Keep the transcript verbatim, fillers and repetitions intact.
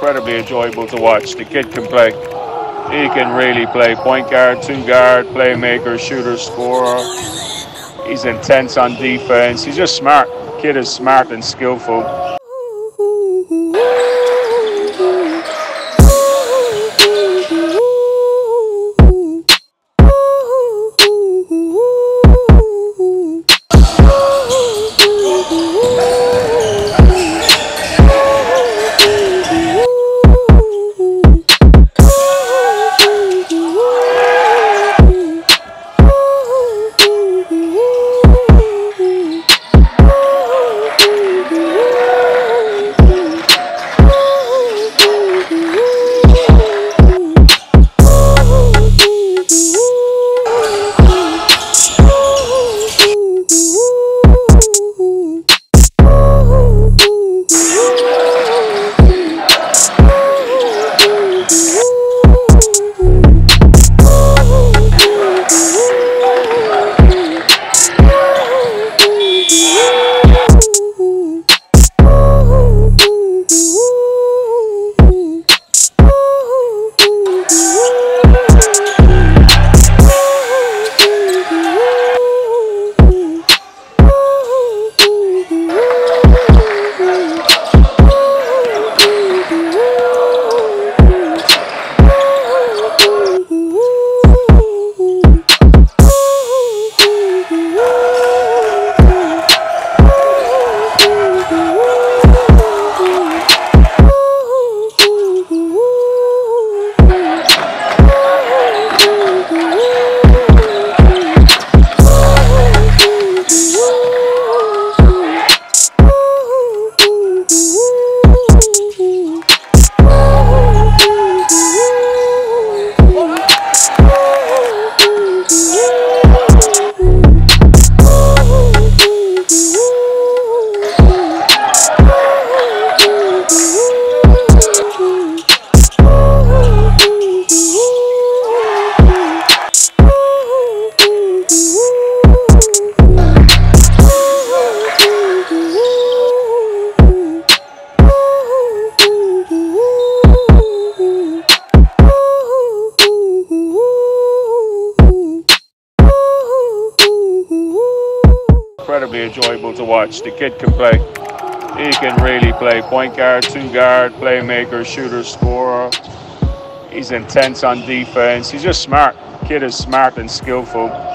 incredibly enjoyable to watch. The kid can play. He can really play point guard, two guard, playmaker, shooter, scorer. He's intense on defense. He's just smart. The kid is smart and skillful. Incredibly enjoyable to watch. The kid can play. He can really play point guard, two guard, playmaker, shooter, scorer. He's intense on defense. He's just smart. The kid is smart and skillful.